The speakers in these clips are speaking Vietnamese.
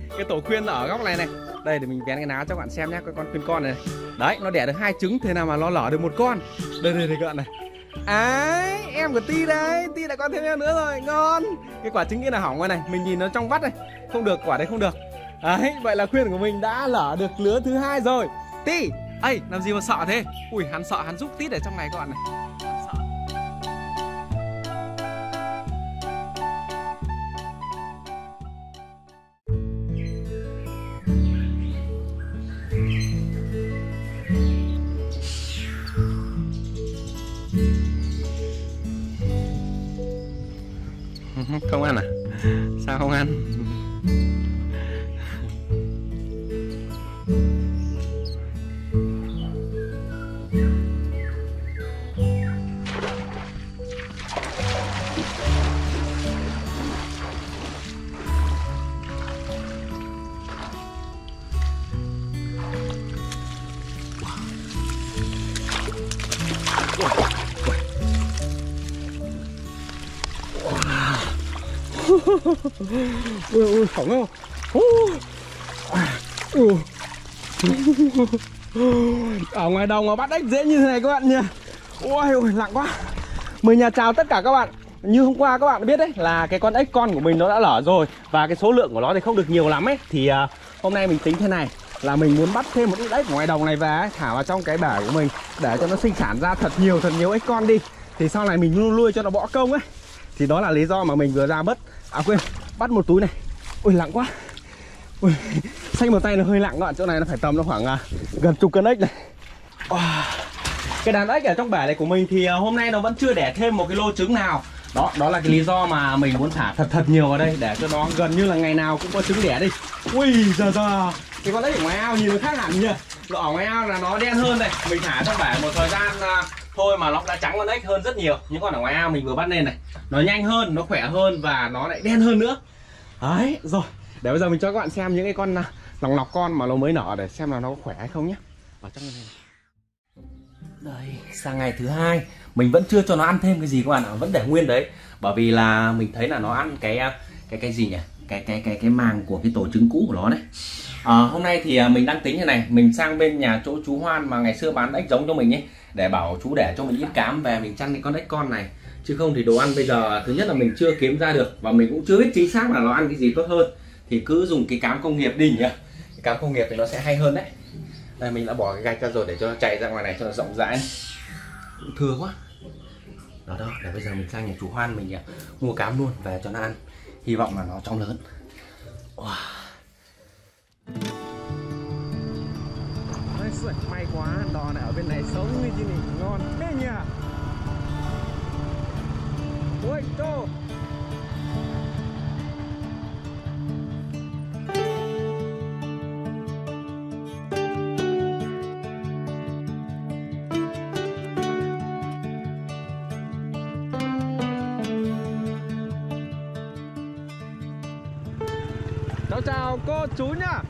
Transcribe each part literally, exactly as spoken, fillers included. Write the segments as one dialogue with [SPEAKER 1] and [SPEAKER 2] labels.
[SPEAKER 1] Cái tổ khuyên ở góc này này. Đây để mình vén cái áo cho các bạn xem nhé, cái con khuyên con này. Đấy, nó đẻ được hai trứng, thế nào mà nó lở được một con. Đây đây đây các bạn này. Ấy, em của Ti đây, Ti lại con thêm em nữa rồi, ngon. Cái quả trứng kia là hỏng rồi này, mình nhìn nó trong vắt này. Không được, quả đấy không được. Đấy, vậy là khuyên của mình đã lở được lứa thứ hai rồi. Ti, ây, làm gì mà sợ thế? Ui, hắn sợ, hắn giúp tít ở trong này các bạn này. Hắn sợ. Không ăn à? Sao không ăn? Ui ui, khổng không? Ở ngoài đồng mà bắt ếch dễ như thế này các bạn nha. Ôi ôi, lặng quá. Mình nhà chào tất cả các bạn. Như hôm qua các bạn biết đấy, là cái con ếch con của mình nó đã lở rồi. Và cái số lượng của nó thì không được nhiều lắm ấy. Thì uh, hôm nay mình tính thế này, là mình muốn bắt thêm một ít ếch ngoài đồng này về ấy, thả vào trong cái bể của mình, để cho nó sinh sản ra thật nhiều thật nhiều ếch con đi. Thì sau này mình nuôi, nuôi cho nó bỏ công ấy. Thì đó là lý do mà mình vừa ra bắt. À quên, bắt một túi này. Ui nặng quá. Ui, xách một tay nó hơi nặng các bạn. Chỗ này nó phải tầm nó khoảng uh, gần chục cân ếch này. Wow. Cái đàn ếch ở trong bể này của mình thì uh, hôm nay nó vẫn chưa đẻ thêm một cái lô trứng nào. Đó, đó là cái lý do mà mình muốn thả thật thật nhiều vào đây, để cho nó gần như là ngày nào cũng có trứng đẻ đi. Ui giờ giờ cái con ếch ở ngoài ao nhìn nó khác hẳn nhỉ. Ở ngoài ao là nó đen hơn này. Mình thả trong bể một thời gian uh, thôi mà nó đã trắng con ếch hơn rất nhiều. Những con ở ngoài ao mình vừa bắt lên này, nó nhanh hơn, nó khỏe hơn và nó lại đen hơn nữa. Đấy, rồi. Để bây giờ mình cho các bạn xem những cái con uh, lòng lọc con mà nó mới nở, để xem là nó có khỏe hay không nhé. Ở trong này này. Đây, sang ngày thứ hai mình vẫn chưa cho nó ăn thêm cái gì các bạn ạ, vẫn để nguyên đấy. Bởi vì là mình thấy là nó ăn cái cái cái gì nhỉ? Cái cái cái cái màng của cái tổ trứng cũ của nó đấy. À, hôm nay thì mình đang tính như này, mình sang bên nhà chỗ chú Hoan mà ngày xưa bán ếch giống cho mình ấy, để bảo chú để cho mình ít cám về mình chăn cái con ếch con này. Chứ không thì đồ ăn bây giờ thứ nhất là mình chưa kiếm ra được, và mình cũng chưa biết chính xác là nó ăn cái gì tốt hơn. Thì cứ dùng cái cám công nghiệp đi nhỉ. Cái cám công nghiệp thì nó sẽ hay hơn đấy. Đây mình đã bỏ cái gạch ra rồi để cho nó chạy ra ngoài này cho nó rộng rãi này. Cũng thừa quá. Đó đó, để bây giờ mình sang nhà chú Hoan mình uh, mua cám luôn về cho nó ăn. Hy vọng là nó trong lớn. Wow. May quá, đò này ở bên này sống như thế này ngon thế nhỉ. Ôi tô. Cháu chào cô chú nhá.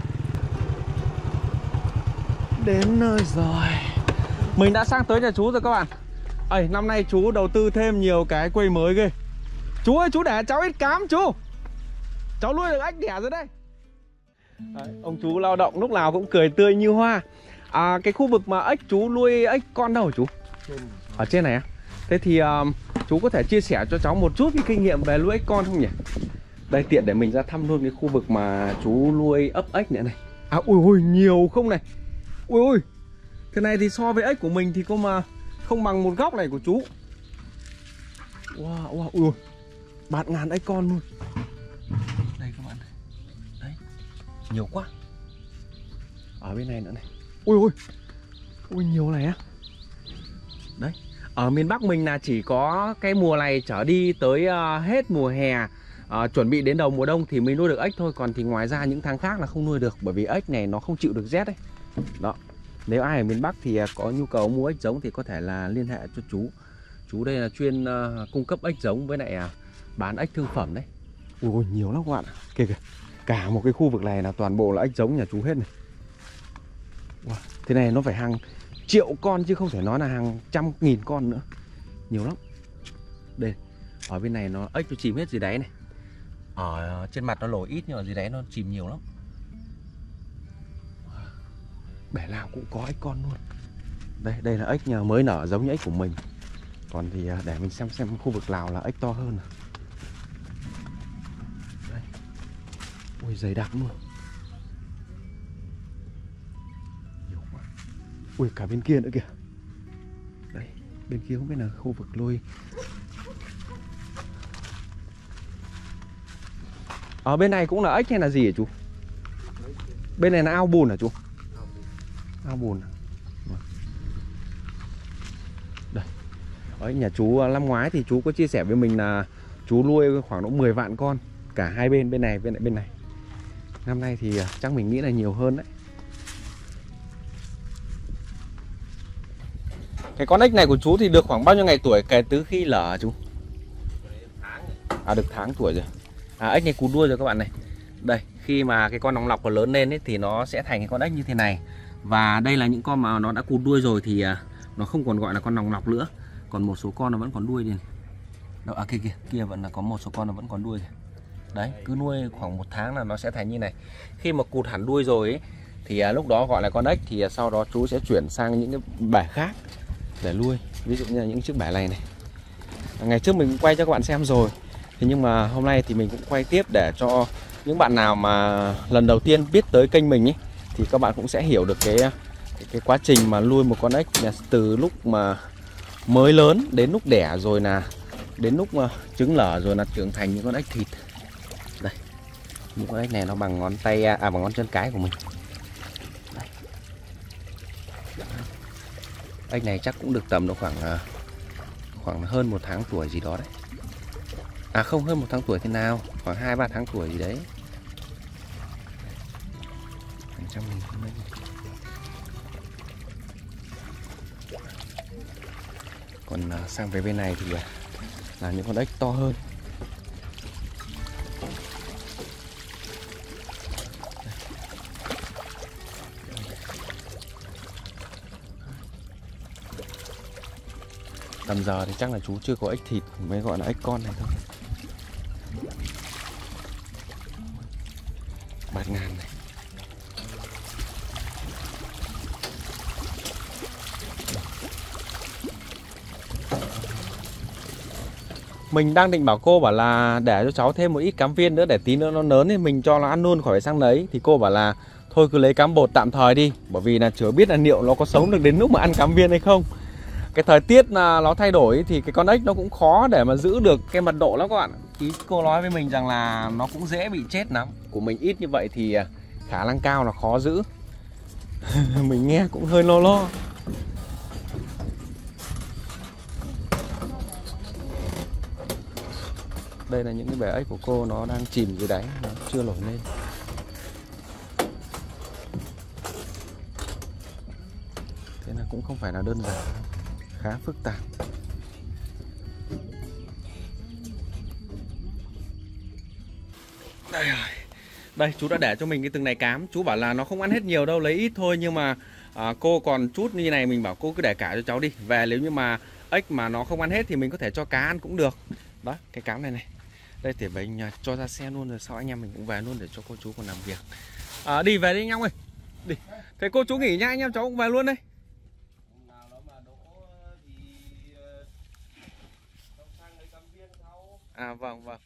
[SPEAKER 1] Đến nơi rồi. Mình đã sang tới nhà chú rồi các bạn. Ây, năm nay chú đầu tư thêm nhiều cái quây mới ghê. Chú ơi, chú để cháu ít cám chú. Cháu nuôi được ếch đẻ rồi đây. Đấy, ông chú lao động lúc nào cũng cười tươi như hoa. À, cái khu vực mà ếch chú nuôi ếch con đâu hả chú? Ở trên này á. Thế thì um, chú có thể chia sẻ cho cháu một chút cái kinh nghiệm về nuôi ếch con không nhỉ? Đây tiện để mình ra thăm luôn cái khu vực mà chú nuôi ấp ếch nữa này. À ui ui nhiều không này. Ui ui. Thế này thì so với ếch của mình thì có mà không bằng một góc này của chú. Wow, wow, ui bạt ngàn ếch con luôn. Đây các bạn này. Đấy. Nhiều quá. Ở bên này nữa này. Ui ui. Ui nhiều này á. Đấy. Ở miền Bắc mình là chỉ có cái mùa này trở đi tới uh, hết mùa hè, uh, chuẩn bị đến đầu mùa đông thì mới nuôi được ếch thôi. Còn thì ngoài ra những tháng khác là không nuôi được, bởi vì ếch này nó không chịu được rét đấy. Đó. Nếu ai ở miền Bắc thì có nhu cầu mua ếch giống thì có thể là liên hệ cho chú. Chú đây là chuyên uh, cung cấp ếch giống với lại uh, bán ếch thương phẩm đấy. Ui nhiều lắm các bạn ạ. Kìa kìa. Cả một cái khu vực này là toàn bộ là ếch giống nhà chú hết này. Wow. Thế này nó phải hàng triệu con chứ không thể nói là hàng trăm nghìn con nữa. Nhiều lắm. Đây. Ở bên này nó ếch nó chìm hết dưới đáy này. Ở trên mặt nó nổi ít nhưng ở dưới đáy nó chìm nhiều lắm. bể nào cũng có ếch con luôn. Đây, đây là ếch nhà mới nở giống như ếch của mình. Còn thì để mình xem xem khu vực nào là ếch to hơn. Đây. Ui, dày đặc luôn. Nhiều quá. Ui, cả bên kia nữa kìa. Đây, bên kia không biết là khu vực nuôi. Ở bên này cũng là ếch hay là gì hả chú? Bên này là ao bùn hả chú? Ao bùn. Đây. Đấy, nhà chú năm ngoái thì chú có chia sẻ với mình là chú nuôi khoảng độ mười vạn con, cả hai bên, bên này bên lại bên này. Năm nay thì chắc mình nghĩ là nhiều hơn đấy. Cái con ếch này của chú thì được khoảng bao nhiêu ngày tuổi kể từ khi lở hả chú? À, được tháng tuổi rồi. À, ếch này cú đuôi rồi các bạn này. Đây, khi mà cái con nòng lọc nó lớn lên ấy, thì nó sẽ thành cái con ếch như thế này. Và đây là những con mà nó đã cụt đuôi rồi thì nó không còn gọi là con nòng lọc nữa. Còn một số con nó vẫn còn đuôi thì đâu, à kia kia kia vẫn là có một số con nó vẫn còn đuôi. Đấy, cứ nuôi khoảng một tháng là nó sẽ thành như này. Khi mà cụt hẳn đuôi rồi ấy, thì lúc đó gọi là con ếch. Thì sau đó chú sẽ chuyển sang những cái bể khác để nuôi. Ví dụ như là những chiếc bể này này. Ngày trước mình cũng quay cho các bạn xem rồi. Thế nhưng mà hôm nay thì mình cũng quay tiếp để cho những bạn nào mà lần đầu tiên biết tới kênh mình ấy, thì các bạn cũng sẽ hiểu được cái cái, cái quá trình mà nuôi một con ếch từ lúc mà mới lớn đến lúc đẻ, rồi là đến lúc mà trứng lở, rồi là trưởng thành những con ếch thịt. Đây, những con ếch này nó bằng ngón tay, à bằng ngón chân cái của mình. Đây. Ếch này chắc cũng được tầm độ khoảng khoảng hơn một tháng tuổi gì đó đấy. À không, hơn một tháng tuổi thế nào, khoảng hai ba tháng tuổi gì đấy. Còn sang về bên này thì là những con ếch to hơn. Tầm giờ thì chắc là chú chưa có ếch thịt, mới gọi là ếch con này thôi. Bạt ngàn này. Mình đang định bảo cô bảo là để cho cháu thêm một ít cám viên nữa, để tí nữa nó lớn thì mình cho nó ăn luôn khỏi sang đấy. Thì cô bảo là thôi cứ lấy cám bột tạm thời đi, bởi vì là chưa biết là liệu nó có sống được đến lúc mà ăn cám viên hay không. Cái thời tiết là nó thay đổi thì cái con ếch nó cũng khó để mà giữ được cái mật độ lắm các bạn. Ý cô nói với mình rằng là nó cũng dễ bị chết lắm. Của mình ít như vậy thì khả năng cao là khó giữ. Mình nghe cũng hơi lo lo. Đây là những cái bể ếch của cô, nó đang chìm dưới đáy, nó chưa nổi lên. Thế là cũng không phải là đơn giản, khá phức tạp. Đây rồi. Đây, chú đã để cho mình cái từng này cám. Chú bảo là nó không ăn hết nhiều đâu, lấy ít thôi. Nhưng mà à, cô còn chút như này, mình bảo cô cứ để cả cho cháu đi. Về nếu như mà ếch mà nó không ăn hết thì mình có thể cho cá ăn cũng được. Đó, cái cám này này. Đây thì mình cho ra xe luôn, rồi sau anh em mình cũng về luôn để cho cô chú còn làm việc. À, đi về đi anh em ơi. Đi. Thế cô chú nghỉ nhá, anh em cháu cũng về luôn đây. À vâng vâng.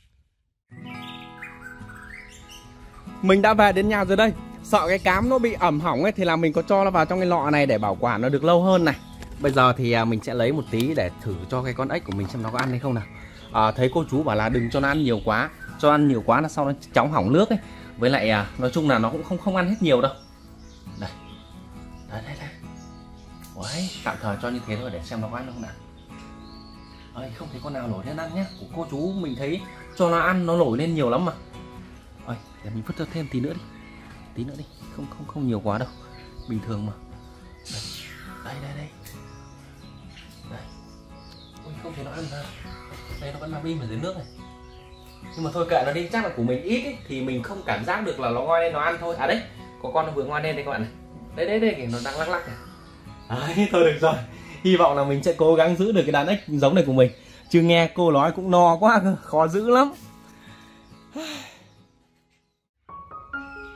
[SPEAKER 1] Mình đã về đến nhà rồi đây. Sợ cái cám nó bị ẩm hỏng ấy thì là mình có cho nó vào trong cái lọ này để bảo quản nó được lâu hơn này. Bây giờ thì mình sẽ lấy một tí để thử cho cái con ếch của mình xem nó có ăn hay không nào. À, thấy cô chú bảo là đừng cho nó ăn nhiều quá, cho ăn nhiều quá là sau nó chóng hỏng nước ấy. Với lại à, nói chung là nó cũng không không ăn hết nhiều đâu. Đây, đây đây đây. Đấy, tạm thời cho như thế thôi để xem nó có ăn không nào. Ơi, không thấy con nào nổi lên ăn nhá. Của cô chú mình thấy cho nó ăn nó nổi lên nhiều lắm mà. Ơi, để mình vứt cho thêm tí nữa đi, tí nữa đi, không không không nhiều quá đâu, bình thường mà. Đây đây đây đây. Đây. Ui, không thấy nó ăn ra. Đây nó vẫn nằm im ở dưới nước này. Nhưng mà thôi kệ nó đi, chắc là của mình ít ý, thì mình không cảm giác được là nó ngoi lên nó ăn thôi. À đấy, có con nó vừa ngoi lên đây các bạn này. Đấy đấy đấy, nó đang lắc lắc này. Đấy, thôi được rồi. Hy vọng là mình sẽ cố gắng giữ được cái đàn ếch giống này của mình. Chứ nghe cô nói cũng no quá cơ, khó giữ lắm.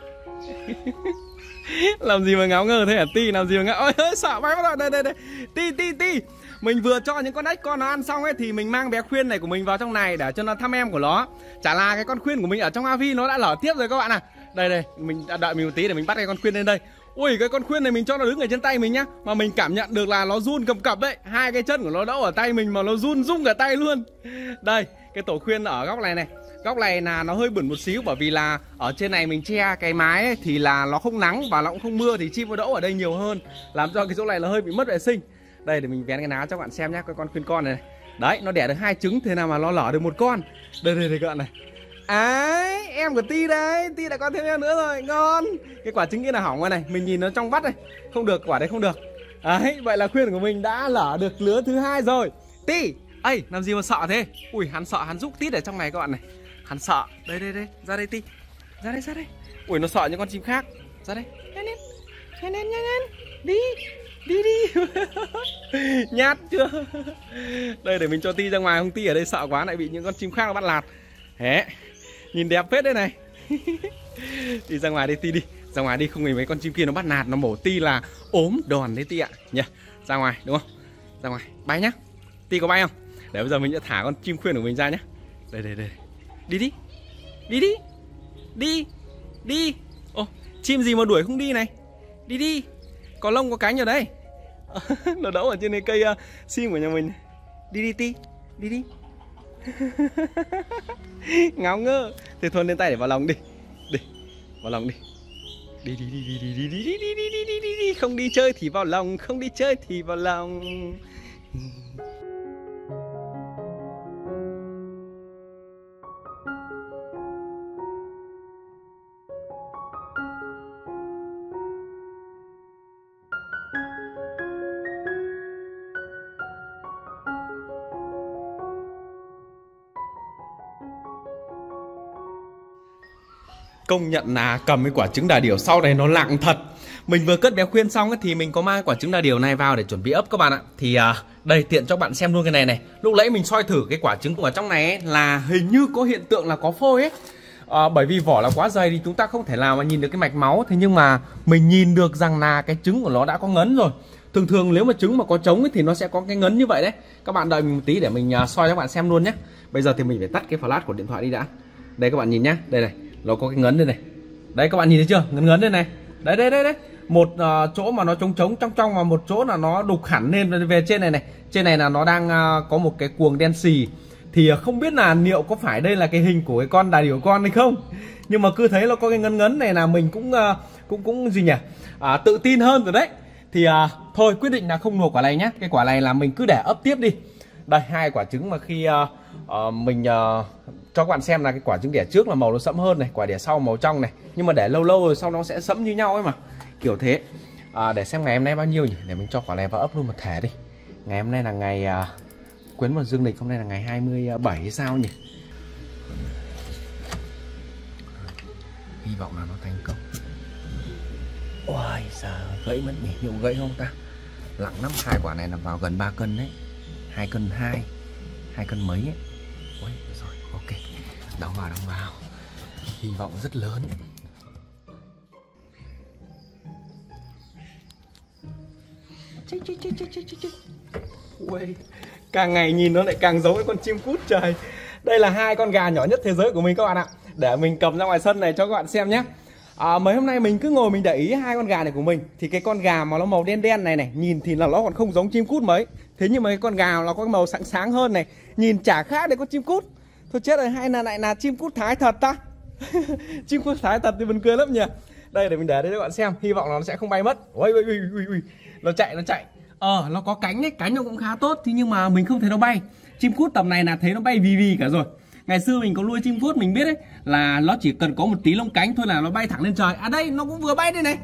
[SPEAKER 1] Làm gì mà ngáo ngơ thế hả Ti? Làm gì mà ngáo? Ôi ơi, sợ bay bắt đầu. Đây đây đây. Ti Ti Ti. Mình vừa cho những con ếch con nó ăn xong ấy thì mình mang bé khuyên này của mình vào trong này để cho nó thăm em của nó. Chả là cái con khuyên của mình ở trong a vê nó đã lở tiếp rồi các bạn à. Đây đây, mình đợi mình một tí để mình bắt cái con khuyên lên đây. Ui, cái con khuyên này mình cho nó đứng ở trên tay mình nhá. Mà mình cảm nhận được là nó run cầm cập đấy. Hai cái chân của nó đậu ở tay mình mà nó run rung cả tay luôn. Đây, cái tổ khuyên ở góc này này. Góc này là nó hơi bẩn một xíu, bởi vì là ở trên này mình che cái mái ấy, thì là nó không nắng và nó cũng không mưa, thì chim nó đỗ ở đây nhiều hơn, làm cho cái chỗ này nó hơi bị mất vệ sinh. Đây, để mình vén cái áo cho các bạn xem nhé. Cái con khuyên con này, này đấy, nó đẻ được hai trứng, thế nào mà nó lở được một con. Đây đây đây các bạn này. Ấy, em của Ti đây, Ti đã có thêm em nữa rồi, ngon. Cái quả trứng kia là hỏng rồi này, mình nhìn nó trong vắt này, không được, quả đấy không được. Đấy, vậy là khuyên của mình đã lở được lứa thứ hai rồi. Ti, ây, làm gì mà sợ thế? Ui, hắn sợ, hắn rúc tít ở trong này các bạn này. Hắn sợ, đây đây đây, ra đây Ti, ra đây ra đây. Ui, nó sợ những con chim khác, ra đây, nhanh lên, nhanh lên, nhanh lên, đi, đi đi. Nhát chưa? Đây, để mình cho Ti ra ngoài, không Ti ở đây sợ quá lại bị những con chim khác nó bắt lạt. Thế, nhìn đẹp phết đây này. Đi ra ngoài đi Ti, đi ra ngoài đi, không thì mấy con chim kia nó bắt nạt, nó mổ Ti là ốm đòn đấy Ti ạ nhỉ. Ra ngoài đúng không? Ra ngoài, bay nhá. Ti có bay không? Để bây giờ mình sẽ thả con chim khuyên của mình ra nhá. Đây đây đây. Đi đi. Đi đi. Đi. Đi. Ô, chim gì mà đuổi không đi này. Đi đi. Có lông có cánh ở đây. Nó đậu ở trên cái cây uh, sim của nhà mình. Đi đi Ti. Đi đi. Ngáo ngơ. Thì thôi lên tay để vào lòng đi. Đi. Vào lòng đi. Đi đi đi đi đi đi đi đi đi đi đi đi đi. Không đi chơi thì vào lòng, không đi chơi thì vào lòng. Công nhận là cầm cái quả trứng đà điểu sau này nó nặng thật. Mình vừa cất bé khuyên xong ấy, thì mình có mang quả trứng đà điểu này vào để chuẩn bị ấp các bạn ạ. Thì à, đây tiện cho bạn xem luôn cái này này. Lúc nãy mình soi thử cái quả trứng ở trong này ấy, là hình như có hiện tượng là có phôi ấy. à, Bởi vì vỏ là quá dày thì chúng ta không thể nào mà nhìn được cái mạch máu. Thế nhưng mà mình nhìn được rằng là cái trứng của nó đã có ngấn rồi. Thường thường nếu mà trứng mà có trống ấy, thì nó sẽ có cái ngấn như vậy đấy. Các bạn đợi mình một tí để mình uh, soi cho các bạn xem luôn nhé. Bây giờ thì mình phải tắt cái flash của điện thoại đi đã. Đây các bạn nhìn nhá, đây này, nó có cái ngấn đây này. Đấy các bạn nhìn thấy chưa? Ngấn ngấn đây này. Đấy đấy đấy đấy. Một uh, chỗ mà nó trống trống trong trong và một chỗ là nó đục hẳn lên về trên này này. Trên này là nó đang uh, có một cái cuồng đen xì. Thì uh, không biết là liệu có phải đây là cái hình của cái con đà điểu con hay không. Nhưng mà cứ thấy nó có cái ngấn ngấn này là mình cũng uh, cũng cũng gì nhỉ? Uh, tự tin hơn rồi đấy. Thì uh, thôi quyết định là không luộc quả này nhé. Cái quả này là mình cứ để ấp tiếp đi. Đây hai quả trứng mà khi uh, uh, mình uh, cho các bạn xem là cái quả trứng đẻ trước là màu nó sẫm hơn này, quả đẻ sau màu trong này. Nhưng mà để lâu lâu rồi sau nó sẽ sẫm như nhau ấy mà. Kiểu thế. À, để xem ngày hôm nay bao nhiêu nhỉ? Để mình cho quả này vào ấp luôn một thể đi. Ngày hôm nay là ngày uh, Quến Mật Dương Lịch, hôm nay là ngày hai mươi bảy hay sao nhỉ? Hy vọng là nó thành công. Ôi giời, gãy mất nhỉ? Liệu gãy không ta? Nặng lắm, hai quả này là vào gần ba cân đấy. Hai cân hai, hai cân mấy ấy. Ôi rồi, ok. Đóng vào, đóng vào. Hy vọng rất lớn. Chết, chết, chết, chết, chết, chết. Ui, càng ngày nhìn nó lại càng giống với con chim cút trời. Đây là hai con gà nhỏ nhất thế giới của mình các bạn ạ. Để mình cầm ra ngoài sân này cho các bạn xem nhé. À, mấy hôm nay mình cứ ngồi mình để ý hai con gà này của mình. Thì cái con gà mà nó màu đen đen này này, nhìn thì là nó còn không giống chim cút mấy. Thế nhưng mà cái con gà nó có màu sáng sáng hơn này, nhìn chả khác đấy con chim cút. Thôi chết rồi, hay là lại là chim cút Thái thật ta? Chim cút Thái thật thì buồn cười lắm nhỉ. Đây để mình để đây cho các bạn xem, hy vọng là nó sẽ không bay mất. Ui ui ui ui ui. Nó chạy nó chạy. Ờ nó có cánh đấy, cánh nó cũng khá tốt. Thế nhưng mà mình không thấy nó bay. Chim cút tầm này là thấy nó bay vì vì cả rồi. Ngày xưa mình có nuôi chim cút mình biết đấy, là nó chỉ cần có một tí lông cánh thôi là nó bay thẳng lên trời. À đây nó cũng vừa bay đây này.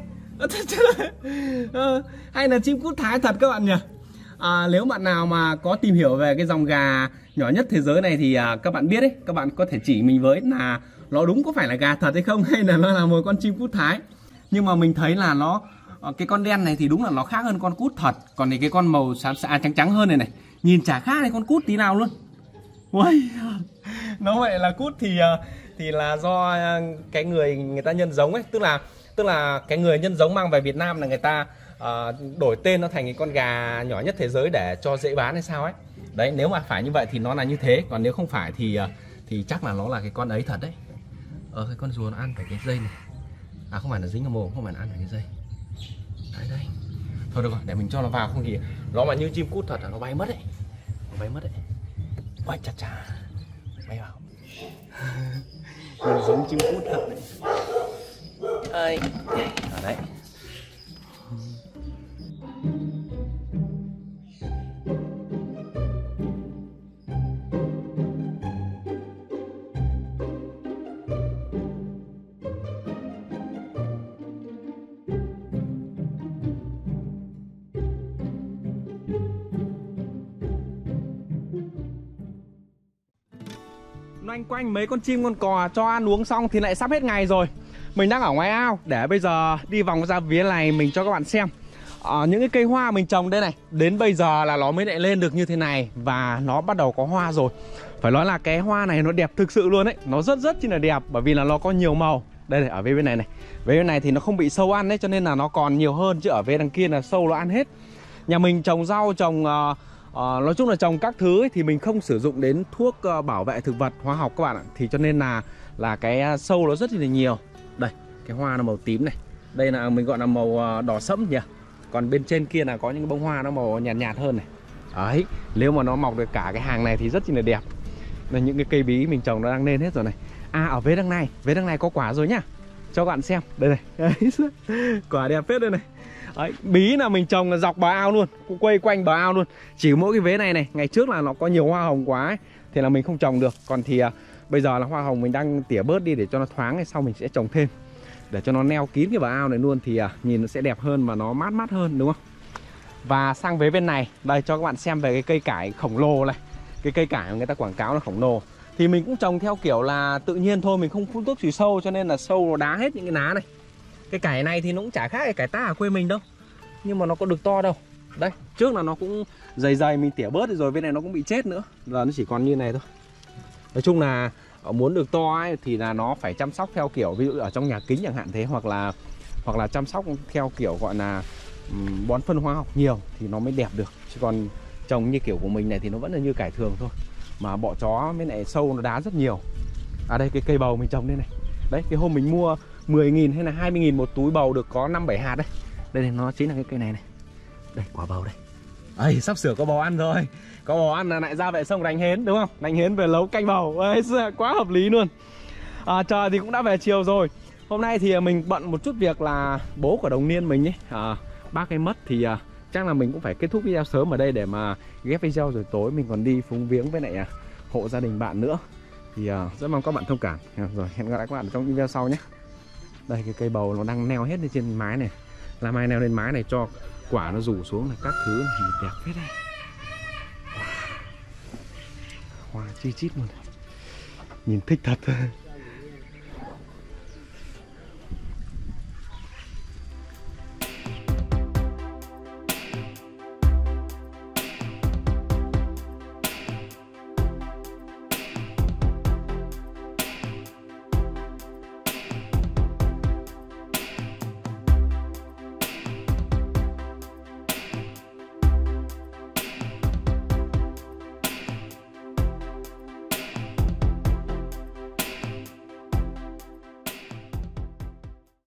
[SPEAKER 1] ờ, Hay là chim cút Thái thật các bạn nhỉ. À, nếu bạn nào mà có tìm hiểu về cái dòng gà nhỏ nhất thế giới này thì à, các bạn biết đấy, các bạn có thể chỉ mình với là nó đúng có phải là gà thật hay không, hay là nó là một con chim cút Thái. Nhưng mà mình thấy là nó cái con đen này thì đúng là nó khác hơn con cút thật. Còn thì cái con màu xám xám trắng trắng hơn này này, nhìn chả khác này con cút tí nào luôn. Ui, nó vậy là cút thì thì là do cái người người ta nhân giống ấy, tức là Tức là cái người nhân giống mang về Việt Nam là người ta à, đổi tên nó thành cái con gà nhỏ nhất thế giới để cho dễ bán hay sao ấy. Đấy, nếu mà phải như vậy thì nó là như thế, còn nếu không phải thì thì chắc là nó là cái con ấy thật đấy. Ờ, cái con rùa nó ăn phải cái dây này. À không phải là dính vào mồm, không phải là ăn phải cái dây. Đấy đây. Thôi được rồi, để mình cho nó vào, không thì nó mà như chim cút thật là nó bay mất đấy. Nó bay mất đấy. Ôi chà chà. Bay vào. Mình giống chim cút thật đấy. Đây. Ở đấy. Loanh quanh mấy con chim con cò cho ăn uống xong thì lại sắp hết ngày rồi. Mình đang ở ngoài ao để bây giờ đi vòng ra vía này mình cho các bạn xem à, những cái cây hoa mình trồng đây này. Đến bây giờ là nó mới lại lên được như thế này và nó bắt đầu có hoa rồi. Phải nói là cái hoa này nó đẹp thực sự luôn đấy. Nó rất rất chi là đẹp bởi vì là nó có nhiều màu. Đây này, ở bên này này. Bên này thì nó không bị sâu ăn đấy cho nên là nó còn nhiều hơn, chứ ở bên đằng kia là sâu nó ăn hết. Nhà mình trồng rau, trồng uh, uh, nói chung là trồng các thứ ấy, thì mình không sử dụng đến thuốc uh, bảo vệ thực vật hóa học các bạn ạ. Thì cho nên là là cái sâu nó rất là nhiều. Đây, cái hoa nó màu tím này. Đây là mình gọi là màu uh, đỏ sẫm nhỉ. Còn bên trên kia là có những bông hoa nó màu nhạt nhạt hơn này. Đấy, nếu mà nó mọc được cả cái hàng này thì rất là đẹp. Đây, những cái cây bí mình trồng nó đang lên hết rồi này. À, ở vế đằng này, vế đằng này có quả rồi nhá. Cho các bạn xem, đây này. Quả đẹp phết đây này. Đấy, bí là mình trồng là dọc bờ ao luôn, quay quanh bờ ao luôn. Chỉ mỗi cái vế này này, ngày trước là nó có nhiều hoa hồng quá ấy, thì là mình không trồng được. Còn thì à, bây giờ là hoa hồng mình đang tỉa bớt đi để cho nó thoáng, sau mình sẽ trồng thêm để cho nó neo kín cái bờ ao này luôn. Thì à, nhìn nó sẽ đẹp hơn và nó mát mát hơn, đúng không? Và sang vế bên này, đây cho các bạn xem về cái cây cải khổng lồ này. Cái cây cải mà người ta quảng cáo là khổng lồ. Thì mình cũng trồng theo kiểu là tự nhiên thôi, mình không phun thuốc trừ sâu, cho nên là sâu nó đá hết những cái lá này. Cái cải này thì nó cũng chả khác cái cải ta ở quê mình đâu, nhưng mà nó có được to đâu. Đây, trước là nó cũng dày dày, mình tỉa bớt rồi, bên này nó cũng bị chết nữa. Giờ nó chỉ còn như này thôi. Nói chung là muốn được to ấy, thì là nó phải chăm sóc theo kiểu ví dụ ở trong nhà kính chẳng hạn thế, hoặc là hoặc là chăm sóc theo kiểu gọi là um, bón phân hóa học nhiều thì nó mới đẹp được. Chứ còn trồng như kiểu của mình này thì nó vẫn là như cải thường thôi. Mà bọ chó với lại sâu nó đá rất nhiều. À đây, cái cây bầu mình trồng đây này. Đấy, cái hôm mình mua mười nghìn hay là hai mươi nghìn một túi bầu được có năm bảy hạt đấy. Đây này, nó chính là cái cây này này. Đây, quả bầu đây. Ây, sắp sửa có bò ăn rồi. Có bò ăn là lại ra vệ sông đánh hến, đúng không? Đánh hến về nấu canh bầu. Ây, quá hợp lý luôn. À, trời thì cũng đã về chiều rồi. Hôm nay thì mình bận một chút việc là bố của đồng niên mình ấy, à, bác ấy mất thì à, chắc là mình cũng phải kết thúc video sớm ở đây để mà ghép video, rồi tối mình còn đi phúng viếng với lại à, hộ gia đình bạn nữa. Thì à, rất mong các bạn thông cảm. Rồi, hẹn gặp lại các bạn trong video sau nhé. Đây, cái cây bầu nó đang neo hết lên trên mái này. Làm ai neo lên mái này cho quả nó rủ xuống là các thứ này, đẹp phết đây. Hoa chi chít luôn. Nhìn thích thật.